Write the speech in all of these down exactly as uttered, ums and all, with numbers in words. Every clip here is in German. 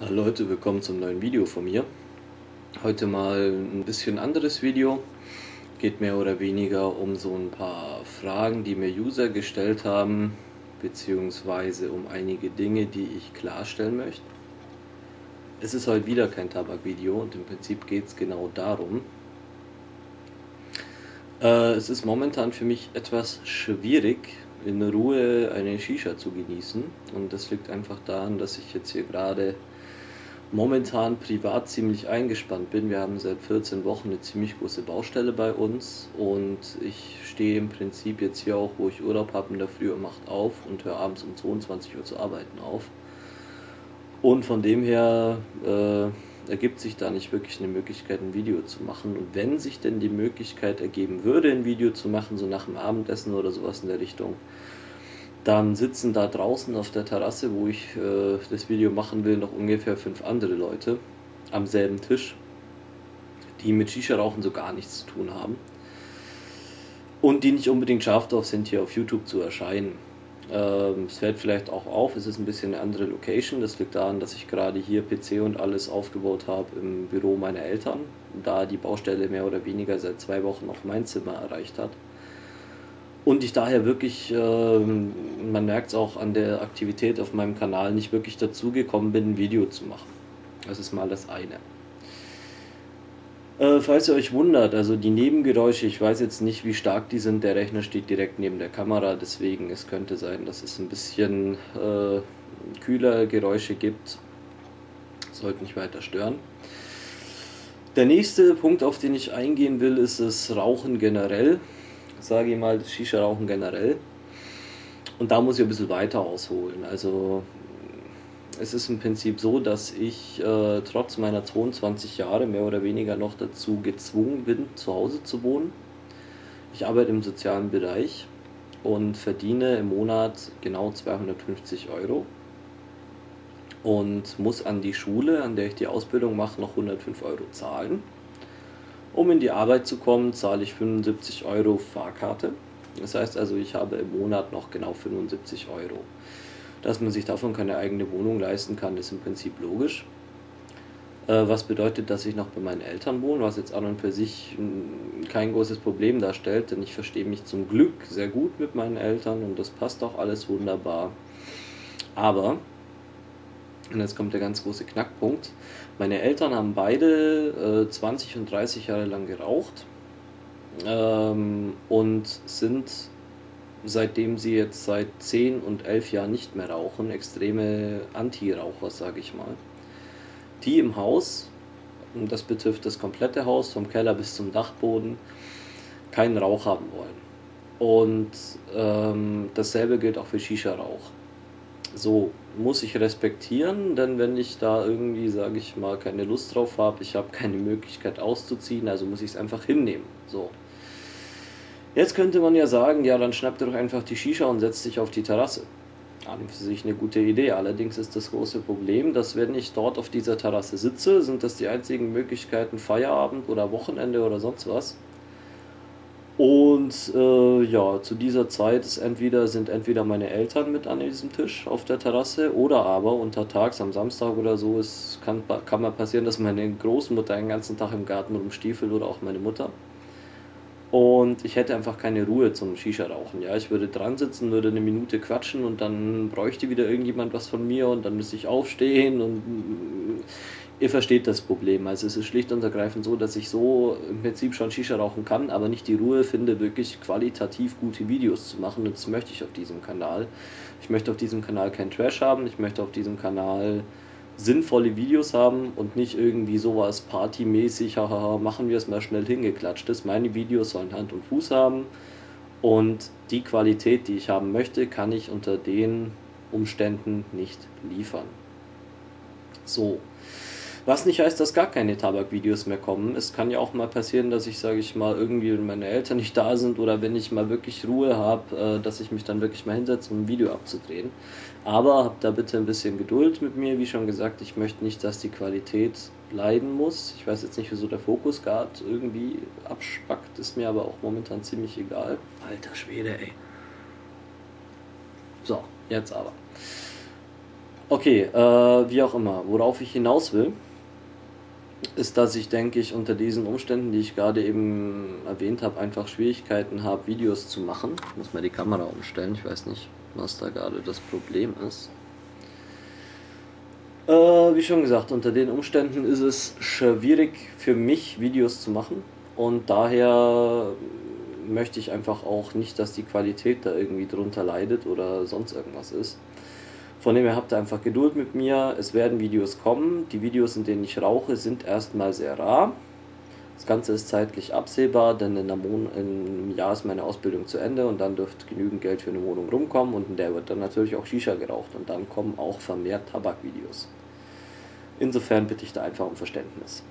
Hallo Leute, willkommen zum neuen Video von mir. Heute mal ein bisschen anderes Video. Geht mehr oder weniger um so ein paar Fragen, die mir User gestellt haben, beziehungsweise um einige Dinge, die ich klarstellen möchte. Es ist heute wieder kein Tabakvideo und im Prinzip geht es genau darum. Äh, es ist momentan für mich etwas schwierig, in Ruhe eine Shisha zu genießen, und das liegt einfach daran, dass ich jetzt hier gerade momentan privat ziemlich eingespannt bin. Wir haben seit vierzehn Wochen eine ziemlich große Baustelle bei uns und ich stehe im Prinzip jetzt hier auch, wo ich Urlaub habe, in der Früh um acht auf und höre abends um zweiundzwanzig Uhr zu arbeiten auf. Und von dem her äh, ergibt sich da nicht wirklich eine Möglichkeit, ein Video zu machen. Und wenn sich denn die Möglichkeit ergeben würde, ein Video zu machen, so nach dem Abendessen oder sowas in der Richtung, dann sitzen da draußen auf der Terrasse, wo ich äh, das Video machen will, noch ungefähr fünf andere Leute am selben Tisch, die mit Shisha-Rauchen so gar nichts zu tun haben und die nicht unbedingt scharf drauf sind, hier auf YouTube zu erscheinen. Ähm, es fällt vielleicht auch auf, es ist ein bisschen eine andere Location. Das liegt daran, dass ich gerade hier P C und alles aufgebaut habe im Büro meiner Eltern, da die Baustelle mehr oder weniger seit zwei Wochen auch mein Zimmer erreicht hat. Und ich daher wirklich, ähm, man merkt es auch an der Aktivität auf meinem Kanal, nicht wirklich dazu gekommen bin, ein Video zu machen. Das ist mal das eine. Äh, falls ihr euch wundert, also die Nebengeräusche, ich weiß jetzt nicht, wie stark die sind. Der Rechner steht direkt neben der Kamera, deswegen es könnte sein, dass es ein bisschen äh, kühler Geräusche gibt. Sollte nicht weiter stören. Der nächste Punkt, auf den ich eingehen will, ist das Rauchen generell. Sage ich mal, das Shisha-Rauchen generell. Und da muss ich ein bisschen weiter ausholen. Also es ist im Prinzip so, dass ich äh, trotz meiner zweiundzwanzig Jahre mehr oder weniger noch dazu gezwungen bin, zu Hause zu wohnen. Ich arbeite im sozialen Bereich und verdiene im Monat genau zweihundertfünfzig Euro und muss an die Schule, an der ich die Ausbildung mache, noch hundertfünf Euro zahlen. Um in die Arbeit zu kommen, zahle ich fünfundsiebzig Euro Fahrkarte. Das heißt also, ich habe im Monat noch genau fünfundsiebzig Euro. Dass man sich davon keine eigene Wohnung leisten kann, ist im Prinzip logisch. Äh, was bedeutet, dass ich noch bei meinen Eltern wohne, was jetzt an und für sich kein großes Problem darstellt, denn ich verstehe mich zum Glück sehr gut mit meinen Eltern und das passt auch alles wunderbar. Aber, und jetzt kommt der ganz große Knackpunkt, meine Eltern haben beide äh, zwanzig und dreißig Jahre lang geraucht ähm, und sind, seitdem sie jetzt seit zehn und elf Jahren nicht mehr rauchen, extreme Anti-Raucher, sage ich mal, die im Haus, und das betrifft das komplette Haus, vom Keller bis zum Dachboden, keinen Rauch haben wollen. Und ähm, dasselbe gilt auch für Shisha-Rauch. So, muss ich respektieren, denn wenn ich da irgendwie, sage ich mal, keine Lust drauf habe, ich habe keine Möglichkeit auszuziehen, also muss ich es einfach hinnehmen. So. Jetzt könnte man ja sagen, ja, dann schnapp dir doch einfach die Shisha und setz dich auf die Terrasse. An und für sich eine gute Idee. Allerdings ist das große Problem, dass wenn ich dort auf dieser Terrasse sitze, sind das die einzigen Möglichkeiten, Feierabend oder Wochenende oder sonst was. Und äh, ja, zu dieser Zeit ist entweder, sind entweder meine Eltern mit an diesem Tisch auf der Terrasse oder aber untertags am Samstag oder so ist, kann, kann mal passieren, dass meine Großmutter den ganzen Tag im Garten rumstiefelt oder auch meine Mutter. Und ich hätte einfach keine Ruhe zum Shisha-Rauchen. Ja, ich würde dran sitzen, würde eine Minute quatschen und dann bräuchte wieder irgendjemand was von mir und dann müsste ich aufstehen und ihr versteht das Problem. Also es ist schlicht und ergreifend so, dass ich so im Prinzip schon Shisha rauchen kann, aber nicht die Ruhe finde, wirklich qualitativ gute Videos zu machen, und das möchte ich auf diesem Kanal. Ich möchte auf diesem Kanal kein Trash haben, ich möchte auf diesem Kanal sinnvolle Videos haben und nicht irgendwie sowas partymäßig, hahaha, machen wir es mal schnell hingeklatscht ist. Meine Videos sollen Hand und Fuß haben und die Qualität, die ich haben möchte, kann ich unter den Umständen nicht liefern. So. Was nicht heißt, dass gar keine Tabakvideos mehr kommen. Es kann ja auch mal passieren, dass ich, sage ich mal, irgendwie, wenn meine Eltern nicht da sind oder wenn ich mal wirklich Ruhe habe, dass ich mich dann wirklich mal hinsetze, um ein Video abzudrehen. Aber habt da bitte ein bisschen Geduld mit mir. Wie schon gesagt, ich möchte nicht, dass die Qualität leiden muss. Ich weiß jetzt nicht, wieso der Fokus gerade irgendwie abspackt, ist mir aber auch momentan ziemlich egal. Alter Schwede, ey. So, jetzt aber. Okay, äh, wie auch immer, worauf ich hinaus will, ist, dass ich, denke ich, unter diesen Umständen, die ich gerade eben erwähnt habe, einfach Schwierigkeiten habe, Videos zu machen. Ich muss mal die Kamera umstellen, ich weiß nicht, was da gerade das Problem ist. Äh, wie schon gesagt, unter den Umständen ist es schwierig für mich, Videos zu machen. Und daher möchte ich einfach auch nicht, dass die Qualität da irgendwie drunter leidet oder sonst irgendwas ist. Von dem her habt ihr einfach Geduld mit mir. Es werden Videos kommen. Die Videos, in denen ich rauche, sind erstmal sehr rar. Das Ganze ist zeitlich absehbar, denn in einem Jahr ist meine Ausbildung zu Ende und dann dürfte genügend Geld für eine Wohnung rumkommen und in der wird dann natürlich auch Shisha geraucht und dann kommen auch vermehrt Tabakvideos. Insofern bitte ich da einfach um Verständnis.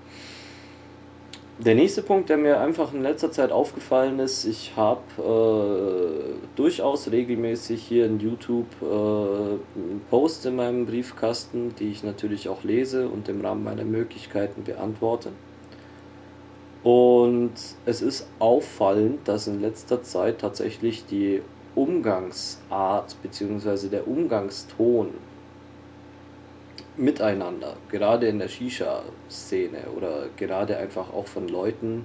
Der nächste Punkt, der mir einfach in letzter Zeit aufgefallen ist, ich habe äh, durchaus regelmäßig hier in YouTube äh, Posts in meinem Briefkasten, die ich natürlich auch lese und im Rahmen meiner Möglichkeiten beantworte. Und es ist auffallend, dass in letzter Zeit tatsächlich die Umgangsart bzw. der Umgangston miteinander, gerade in der Shisha-Szene oder gerade einfach auch von Leuten,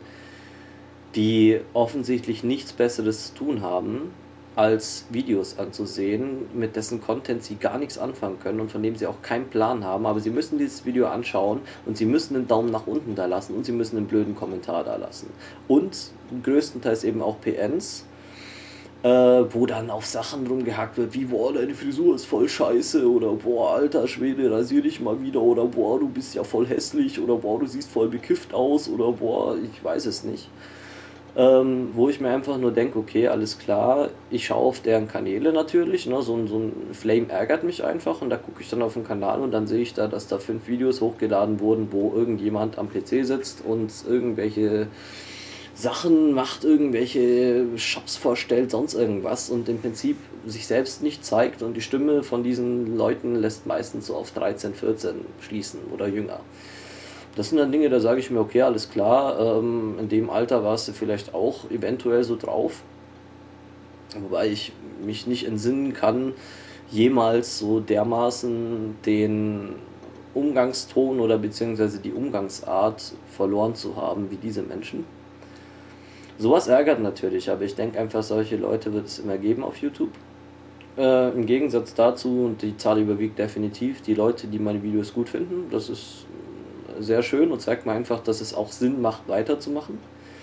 die offensichtlich nichts Besseres zu tun haben, als Videos anzusehen, mit dessen Content sie gar nichts anfangen können und von dem sie auch keinen Plan haben, aber sie müssen dieses Video anschauen und sie müssen einen Daumen nach unten da lassen und sie müssen einen blöden Kommentar da lassen. Und größtenteils eben auch P Ns, äh, wo dann auf Sachen rumgehackt wird, wie, boah, deine Frisur ist voll scheiße oder boah, alter Schwede, rasier dich mal wieder oder boah, du bist ja voll hässlich oder boah, du siehst voll bekifft aus oder boah, ich weiß es nicht. Ähm, wo ich mir einfach nur denke, okay, alles klar, ich schaue auf deren Kanäle natürlich, ne, so, ein- so ein Flame ärgert mich einfach und da gucke ich dann auf den Kanal und dann sehe ich da, dass da fünf Videos hochgeladen wurden, wo irgendjemand am P C sitzt und irgendwelche Sachen macht, irgendwelche Shops vorstellt, sonst irgendwas und im Prinzip sich selbst nicht zeigt und die Stimme von diesen Leuten lässt meistens so auf dreizehn, vierzehn schließen oder jünger. Das sind dann Dinge, da sage ich mir, okay, alles klar, ähm, in dem Alter warst du vielleicht auch eventuell so drauf. Wobei ich mich nicht entsinnen kann, jemals so dermaßen den Umgangston oder beziehungsweise die Umgangsart verloren zu haben wie diese Menschen. Sowas ärgert natürlich, aber ich denke einfach, solche Leute wird es immer geben auf YouTube. Äh, Im Gegensatz dazu, und die Zahl überwiegt definitiv, die Leute, die meine Videos gut finden. Das ist sehr schön und zeigt mir einfach, dass es auch Sinn macht, weiterzumachen.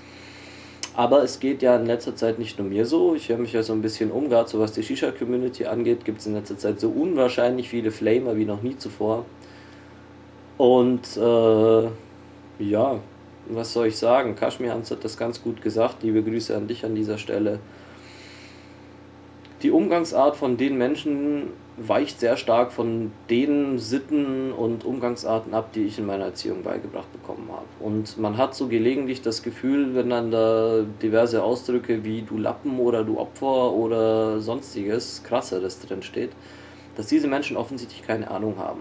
Aber es geht ja in letzter Zeit nicht nur mir so. Ich höre mich ja so ein bisschen um, gerade so was die Shisha-Community angeht, gibt es in letzter Zeit so unwahrscheinlich viele Flamer wie noch nie zuvor. Und äh, ja, was soll ich sagen? Kashmir Hans hat das ganz gut gesagt. Liebe Grüße an dich an dieser Stelle. Die Umgangsart von den Menschen weicht sehr stark von den Sitten und Umgangsarten ab, die ich in meiner Erziehung beigebracht bekommen habe. Und man hat so gelegentlich das Gefühl, wenn dann da diverse Ausdrücke wie du Lappen oder du Opfer oder sonstiges Krasseres drin steht, dass diese Menschen offensichtlich keine Ahnung haben.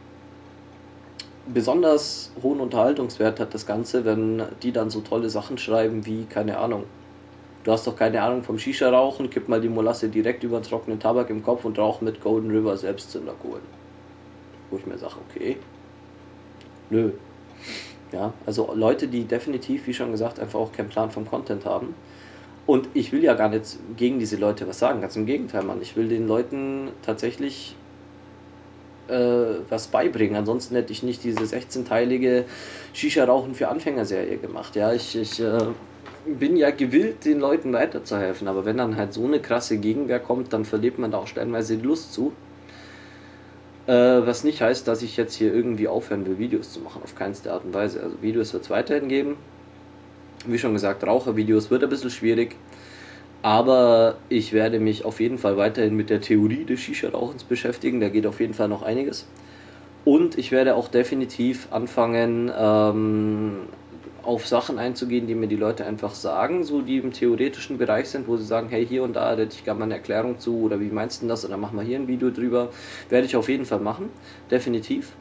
Besonders hohen Unterhaltungswert hat das Ganze, wenn die dann so tolle Sachen schreiben wie, keine Ahnung, du hast doch keine Ahnung vom Shisha-Rauchen, kipp mal die Molasse direkt über den trockenen Tabak im Kopf und rauch mit Golden River Selbstzünderkohlen. Wo ich mir sage, okay, nö. Ja, also Leute, die definitiv, wie schon gesagt, einfach auch keinen Plan vom Content haben. Und ich will ja gar nicht gegen diese Leute was sagen, ganz im Gegenteil, Mann. Ich will den Leuten tatsächlich äh, was beibringen. Ansonsten hätte ich nicht diese sechzehnteilige Shisha-Rauchen für Anfänger-Serie gemacht. Ja, ich, ich äh, bin ja gewillt, den Leuten weiterzuhelfen, aber wenn dann halt so eine krasse Gegenwehr kommt, dann verliert man da auch stellenweise die Lust zu. Äh, was nicht heißt, dass ich jetzt hier irgendwie aufhören will, Videos zu machen, auf keinste Art und Weise. Also Videos wird es weiterhin geben. Wie schon gesagt, Rauchervideos wird ein bisschen schwierig, aber ich werde mich auf jeden Fall weiterhin mit der Theorie des Shisha-Rauchens beschäftigen, da geht auf jeden Fall noch einiges. Und ich werde auch definitiv anfangen, ähm, auf Sachen einzugehen, die mir die Leute einfach sagen, so die im theoretischen Bereich sind, wo sie sagen, hey, hier und da hätte ich gerne mal eine Erklärung zu oder wie meinst du das oder mach mal hier ein Video drüber. Werde ich auf jeden Fall machen, definitiv.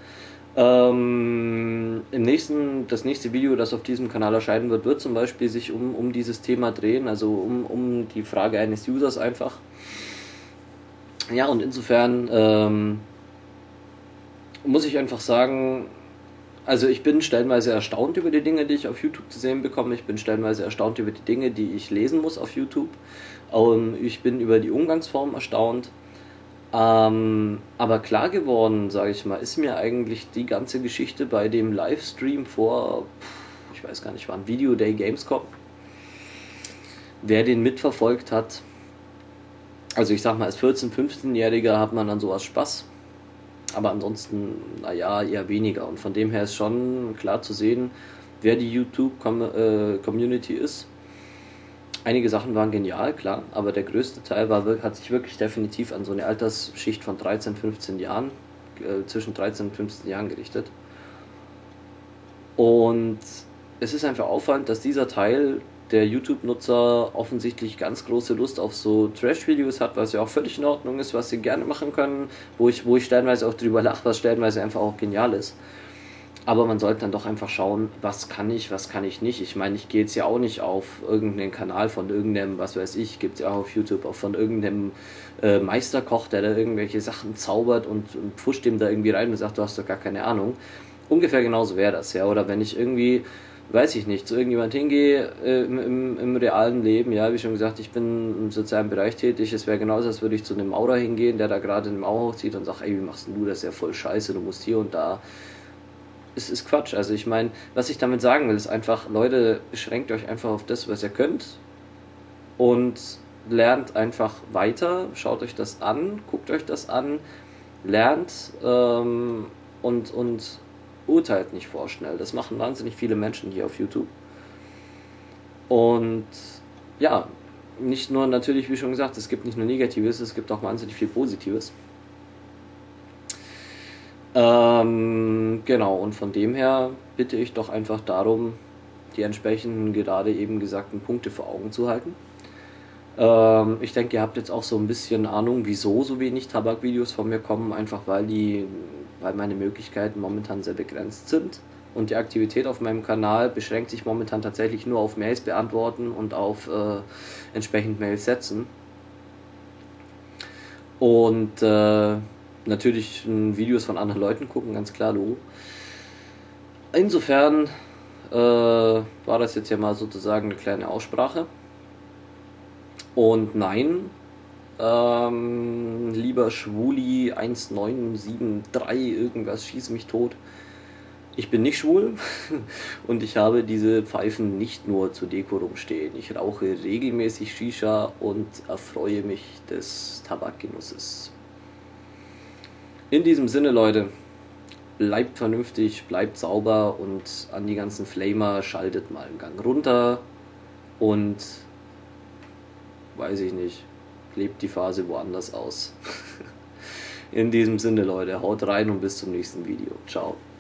Ähm, im nächsten, das nächste Video, das auf diesem Kanal erscheinen wird, wird zum Beispiel sich um, um dieses Thema drehen, also um, um die Frage eines Users einfach. Ja, und insofern, ähm, muss ich einfach sagen, also ich bin stellenweise erstaunt über die Dinge, die ich auf YouTube zu sehen bekomme. Ich bin stellenweise erstaunt über die Dinge, die ich lesen muss auf YouTube. Ähm, ich bin über die Umgangsform erstaunt. Ähm, aber klar geworden, sage ich mal, ist mir eigentlich die ganze Geschichte bei dem Livestream vor, ich weiß gar nicht wann, Video Day Gamescom. Wer den mitverfolgt hat, also ich sag mal, als vierzehn-, fünfzehnjähriger hat man an sowas Spaß. Aber ansonsten, naja, eher weniger. Und von dem her ist schon klar zu sehen, wer die YouTube-Community ist. Einige Sachen waren genial, klar, aber der größte Teil war, hat sich wirklich definitiv an so eine Altersschicht von dreizehn, fünfzehn Jahren, äh, zwischen dreizehn und fünfzehn Jahren gerichtet. Und es ist einfach auffallend, dass dieser Teil der YouTube-Nutzer offensichtlich ganz große Lust auf so Trash-Videos hat, was ja auch völlig in Ordnung ist, was sie gerne machen können, wo ich, wo ich stellenweise auch drüber lache, was stellenweise einfach auch genial ist. Aber man sollte dann doch einfach schauen, was kann ich, was kann ich nicht. Ich meine, ich gehe jetzt ja auch nicht auf irgendeinen Kanal von irgendeinem, was weiß ich, gibt es ja auch auf YouTube, auch von irgendeinem äh, Meisterkoch, der da irgendwelche Sachen zaubert und, und pfuscht dem da irgendwie rein und sagt, du hast doch gar keine Ahnung. Ungefähr genauso wäre das, ja. Oder wenn ich irgendwie, weiß ich nicht, zu irgendjemand hingehe äh, im, im, im realen Leben, ja, wie schon gesagt, ich bin im sozialen Bereich tätig, es wäre genauso, als würde ich zu einem Maurer hingehen, der da gerade eine Mauer hochzieht und sagt, ey, wie machst denn du das? Ist ja voll scheiße, du musst hier und da. Es ist Quatsch. Also ich meine, was ich damit sagen will, ist einfach, Leute, beschränkt euch einfach auf das, was ihr könnt und lernt einfach weiter, schaut euch das an, guckt euch das an, lernt ähm, und, und urteilt nicht vorschnell. Das machen wahnsinnig viele Menschen hier auf YouTube. Und ja, nicht nur natürlich, wie schon gesagt, es gibt nicht nur Negatives, es gibt auch wahnsinnig viel Positives. Ähm, genau, und von dem her bitte ich doch einfach darum, die entsprechenden gerade eben gesagten Punkte vor Augen zu halten. Ähm, ich denke, ihr habt jetzt auch so ein bisschen Ahnung, wieso so wenig Tabakvideos von mir kommen, einfach weil die, weil meine Möglichkeiten momentan sehr begrenzt sind. Und die Aktivität auf meinem Kanal beschränkt sich momentan tatsächlich nur auf Mails beantworten und auf äh, entsprechend Mails setzen. Und äh, natürlich Videos von anderen Leuten gucken, ganz klar, du. Insofern äh, war das jetzt ja mal sozusagen eine kleine Aussprache. Und nein, ähm, lieber Schwuli eins neun sieben drei irgendwas, schieß mich tot. Ich bin nicht schwul und ich habe diese Pfeifen nicht nur zur Deko rumstehen. Ich rauche regelmäßig Shisha und erfreue mich des Tabakgenusses. In diesem Sinne, Leute, bleibt vernünftig, bleibt sauber und an die ganzen Flamer schaltet mal einen Gang runter und, weiß ich nicht, lebt die Phase woanders aus. In diesem Sinne, Leute, haut rein und bis zum nächsten Video. Ciao.